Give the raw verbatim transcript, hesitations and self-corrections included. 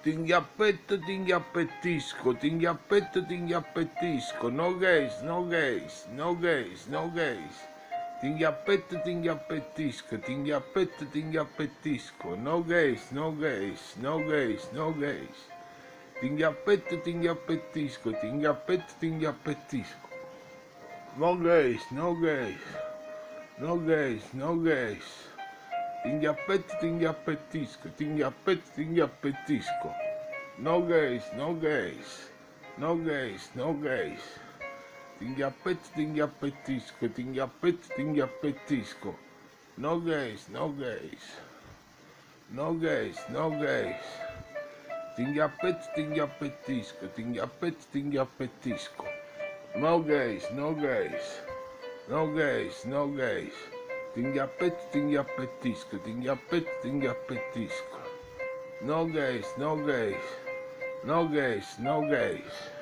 Ti inghiappetto, ti inghiappettisco, ti inghiappetto, ti inghiappettisco. No gays, no gays, no gays, no gays. Ti inghiappetto, ti inghiappettisco, ti inghiappetto, ti inghiappettisco. No gays, no gays, no gays, no gays. Ti inghiappetto, ti inghiappettisco, ti inghiappetto, ti inghiappettisco. No gays, no gays, no gays, no gays. Ti inghiappetto, ti inghiappettisco, ti inghiappetto, ti inghiappettisco. No gays, no gays, no gays, no gays. Ti inghiappetto, ti inghiappettisco, ti inghiappetto, ti inghiappettisco. No gays, no gays, no gays, no gays. Ti inghiappetto, ti inghiappettisco, ti inghiappetto, ti inghiappettisco. No gays, no gays, no gays, no gays. Ti inghiappetto, ti inghiappettisco, ti inghiappetto, ti inghiappettisco. No gays, no gays, no gays, no gays.